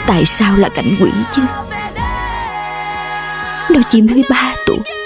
Tại sao là cảnh quỷ chứ? Nó chỉ mới 3 tuổi.